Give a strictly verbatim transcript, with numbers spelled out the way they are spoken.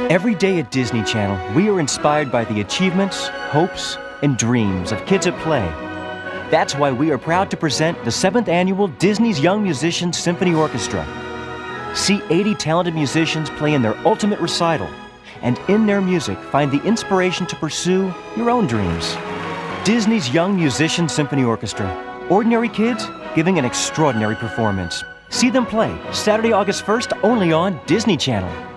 Every day at Disney Channel, we are inspired by the achievements, hopes, and dreams of kids at play. That's why we are proud to present the seventh Annual Disney's Young Musicians Symphony Orchestra. See eighty talented musicians play in their ultimate recital, and in their music find the inspiration to pursue your own dreams. Disney's Young Musicians Symphony Orchestra. Ordinary kids giving an extraordinary performance. See them play Saturday, August first, only on Disney Channel.